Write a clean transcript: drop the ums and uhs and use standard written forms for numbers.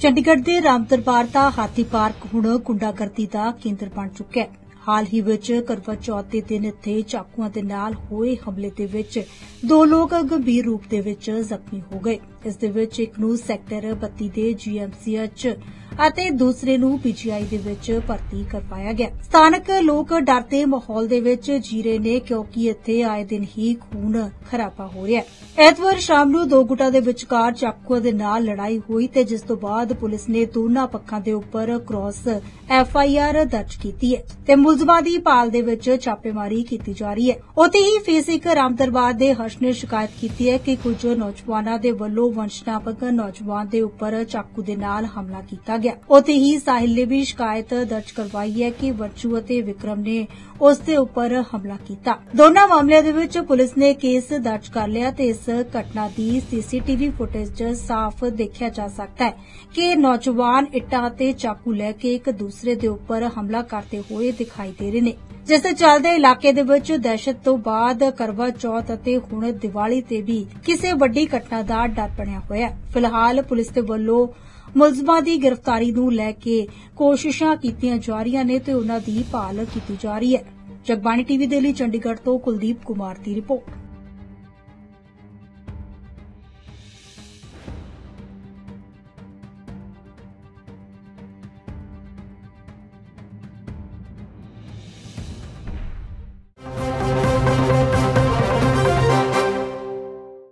ਚੰਡੀਗੜ੍ਹ ਦੇ ਰਾਮ ਦਰਬਾਰ ਦਾ ਹਾਥੀ ਪਾਰਕ ਹੁਣ ਗੁੰਡਾਗਰਦੀ ਦਾ ਕੇਂਦਰ ਬਣ ਚੁੱਕਿਆ ਹੈ। ਹਾਲ ਹੀ ਵਿੱਚ ਕਰਵਾ ਚੌਥ ਦੇ ਦਿਨ ਇੱਥੇ ਚਾਕੂਆਂ ਦੇ ਨਾਲ ਹੋਏ ਹਮਲੇ ਦੇ ਵਿੱਚ 2 ਲੋਕ ਗੰਭੀਰ ਰੂਪ ਦੇ ਵਿੱਚ ਜ਼ਖਮੀ ਹੋ ਗਏ। ਇਸ ਦੇ ਵਿੱਚ ਇੱਕ ਨੂੰ ਸੈਕਟਰ 32 ਦੇ GMCH ਅਤੇ ਦੂਸਰੇ ਨੂੰ PGI ਦੇ ਵਿੱਚ ਭਰਤੀ ਕਰਵਾਇਆ ਗਿਆ। ਸਥਾਨਕ ਲੋਕ ਡਰ ਦੇ ਮਾਹੌਲ ਦੇ ਵਿੱਚ ਜੀ ਰਹੇ ਨੇ ਕਿਉਂਕਿ ਇੱਥੇ ਆਏ ਦਿਨ ਹੀ ਖੂਨ ਖਰਾਬਾ ਹੋ ਰਿਹਾ ਹੈ। ਐਤਵਾਰ ਸ਼ਾਮ ਨੂੰ 2 ਗੁੱਟਾਂ ਦੇ ਵਿਚਕਾਰ ਚਾਕੂਆਂ ਦੇ ਨਾਲ ਲੜਾਈ ਹੋਈ ਤੇ ਜਿਸ ਤੋਂ ਬਾਅਦ ਪੁਲਿਸ ਨੇ ਦੋਨਾਂ ਪੱਖਾਂ ਦੇ ਉੱਪਰ ਕ੍ਰਾਸ FIR ਦਰਜ ਕੀਤੀ ਹੈ ਤੇ ਮੁਲਜ਼ਮਾਂ ਦੀ ਭਾਲ ਦੇ ਵਿੱਚ ਛਾਪੇਮਾਰੀ ਕੀਤੀ ਜਾ ਰਹੀ ਹੈ। ਉੱਥੇ ਹੀ ਫੇਸ 1 ਰਾਮ ਦਰਬਾਰ ਦੇ ਹਰਸ਼ ਨੇ ਸ਼ਿਕਾਇਤ ਕੀਤੀ ਹੈ ਕਿ ਕੁਝ ਨੌਜਵਾਨਾਂ ਦੇ ਵੱਲੋਂ ਵੰਸ਼ਨਾਪਕ ਨੌਜਵਾਨ ਦੇ ਉੱਪਰ ਚਾਕੂ ਦੇ ਨਾਲ ਹਮਲਾ ਕੀਤਾ ਗਿਆ। ਉੱਥੇ ਹੀ ਸਾਹਿਲ ਨੇ ਵੀ ਸ਼ਿਕਾਇਤ ਦਰਜ ਕਰਵਾਈ ਹੈ ਕਿ ਵਰਚੂ ਅਤੇ ਵਿਕਰਮ ਨੇ ਉਸ ਦੇ ਉੱਪਰ ਹਮਲਾ ਕੀਤਾ। ਦੋਨਾਂ ਮਾਮਲਿਆਂ ਦੇ ਵਿੱਚ ਪੁਲਿਸ ਨੇ ਕੇਸ ਦਰਜ ਕਰ ਲਿਆ ਤੇ ਇਸ ਘਟਨਾ ਦੀ CCTV ਫੁਟੇਜ 'ਚ ਸਾਫ਼ ਦੇਖਿਆ ਜਾ ਸਕਦਾ ਹੈ ਕਿ ਨੌਜਵਾਨ ਇੱਟਾਂ ਅਤੇ ਚਾਕੂ ਲੈ ਕੇ ਇੱਕ ਦੂਸਰੇ ਦੇ ਉੱਪਰ ਹਮਲਾ ਕਰਦੇ ਹੋਏ ਦਿਖਾਈ ਦੇ ਰਹੇ ਨੇ, ਜਿਸ ਦੇ ਚੱਲਦੇ ਇਲਾਕੇ ਦੇ ਵਿੱਚ ਦਹਿਸ਼ਤ ਤੋਂ ਬਾਅਦ ਕਰਵਾ ਚੌਥ ਅਤੇ ਹੁਣ ਦੀਵਾਲੀ ਤੇ ਵੀ ਕਿਸੇ ਵੱਡੀ ਘਟਨਾ ਦਾ ਡਰ ਬਣਿਆ ਹੋਇਆ ਹੈ। ਫਿਲਹਾਲ ਪੁਲਿਸ ਦੇ ਵੱਲੋਂ ਮੁਲਜ਼ਮਾਂ ਦੀ ਗ੍ਰਿਫਤਾਰੀ ਨੂੰ ਲੈ ਕੇ ਕੋਸ਼ਿਸ਼ਾਂ ਕੀਤੀਆਂ ਜਾ ਰਹੀਆਂ ਨੇ ਤੇ ਉਨ੍ਹਾਂ ਦੀ ਭਾਲ ਕੀਤੀ ਜਾ ਰਹੀ ਹੈ। ਜਗਬਾਣੀ TV ਦੇ ਲਈ ਚੰਡੀਗੜ੍ਹ ਤੋਂ ਕੁਲਦੀਪ ਕੁਮਾਰ ਦੀ ਰਿਪੋਰਟ।